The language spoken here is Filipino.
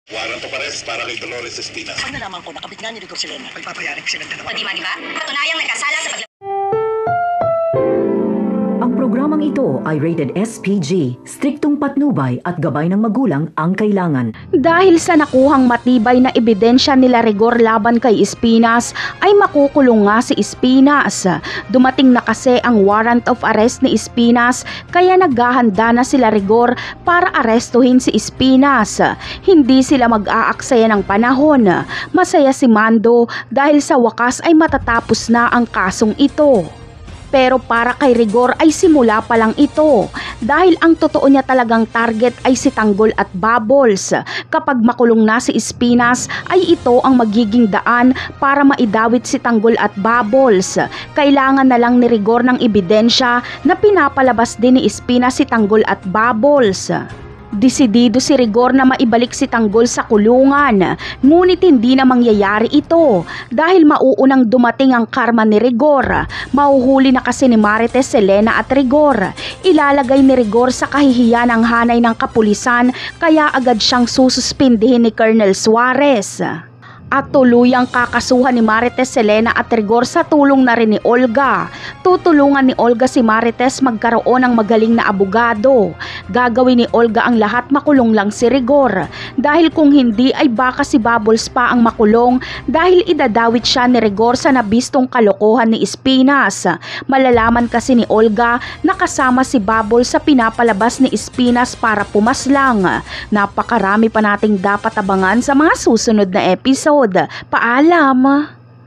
Warrant of arrest para kay Dolores Espinas. Pag nalaman ko, nakabit nga ni Rigor Selena, pagpapayarin ko silang dalawa. O di ba? Patunayang nagkasala sa Ang programang ito ay rated SPG, striktong patnubay at gabay ng magulang ang kailangan. Dahil sa nakuhang matibay na ebidensya nila Rigor laban kay Espinas, ay makukulong nga si Espinas. Dumating na kasi ang warrant of arrest ni Espinas, kaya naghahanda na sila Rigor para arestuhin si Espinas. Hindi sila mag-aaksaya ng panahon. Masaya si Mando dahil sa wakas ay matatapos na ang kasong ito. Pero para kay Rigor ay simula pa lang ito dahil ang totoo niya talagang target ay si Tanggol at Bubbles. Kapag makulong na si Espinas ay ito ang magiging daan para maidawit si Tanggol at Bubbles. Kailangan na lang ni Rigor ng ebidensya na pinapalabas din ni Espinas si Tanggol at Bubbles. Desidido si Rigor na maibalik si Tanggol sa kulungan, ngunit hindi na mangyayari ito dahil mauunang dumating ang karma ni Rigor. Mahuhuli na kasi ni Marites, Selena at Rigor. Ilalagay ni Rigor sa kahihiyan ang hanay ng kapulisan kaya agad siyang sususpindihin ni Colonel Suarez. At tuluyang kakasuhan ni Marites, Selena at Rigor sa tulong na rin ni Olga. Tutulungan ni Olga si Marites magkaroon ng magaling na abogado. Gagawin ni Olga ang lahat, makulong lang si Rigor. Dahil kung hindi ay baka si Bubbles pa ang makulong dahil idadawit siya ni Rigor sa nabistong kalokohan ni Espinas. Malalaman kasi ni Olga na kasama si Bubbles sa pinapalabas ni Espinas para pumaslang. Napakarami pa nating dapat abangan sa mga susunod na episode. Paalam!